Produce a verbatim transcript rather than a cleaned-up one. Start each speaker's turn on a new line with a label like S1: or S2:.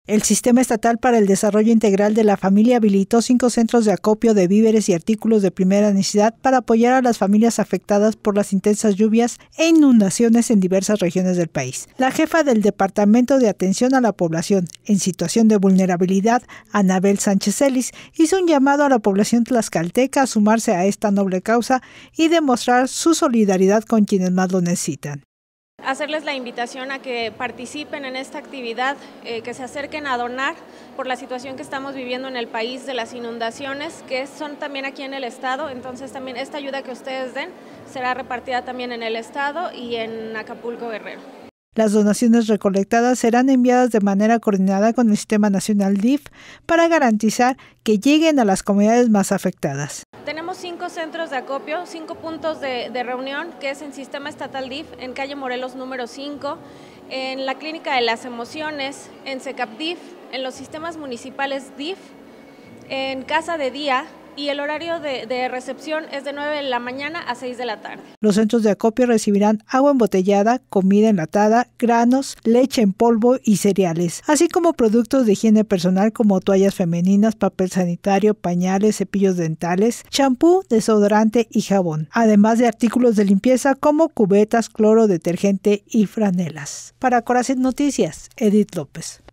S1: El Sistema Estatal para el Desarrollo Integral de la Familia habilitó cinco centros de acopio de víveres y artículos de primera necesidad para apoyar a las familias afectadas por las intensas lluvias e inundaciones en diversas regiones del país. La jefa del Departamento de Atención a la Población en Situación de Vulnerabilidad, Anabel Sánchez Ellis, hizo un llamado a la población tlaxcalteca a sumarse a esta noble causa y demostrar su solidaridad con quienes más lo necesitan.
S2: Hacerles la invitación a que participen en esta actividad, eh, que se acerquen a donar por la situación que estamos viviendo en el país de las inundaciones, que son también aquí en el estado. Entonces también esta ayuda que ustedes den será repartida también en el estado y en Acapulco, Guerrero.
S1: Las donaciones recolectadas serán enviadas de manera coordinada con el Sistema Nacional D I F para garantizar que lleguen a las comunidades más afectadas.
S2: Tenemos cinco centros de acopio, cinco puntos de, de reunión, que es en Sistema Estatal D I F, en calle Morelos número cinco, en la Clínica de las Emociones, en SECAP D I F, en los sistemas municipales D I F, en Casa de Día, y el horario de, de recepción es de nueve de la mañana a seis de la tarde.
S1: Los centros de acopio recibirán agua embotellada, comida enlatada, granos, leche en polvo y cereales, así como productos de higiene personal como toallas femeninas, papel sanitario, pañales, cepillos dentales, champú, desodorante y jabón, además de artículos de limpieza como cubetas, cloro, detergente y franelas. Para Corazón Noticias, Edith López.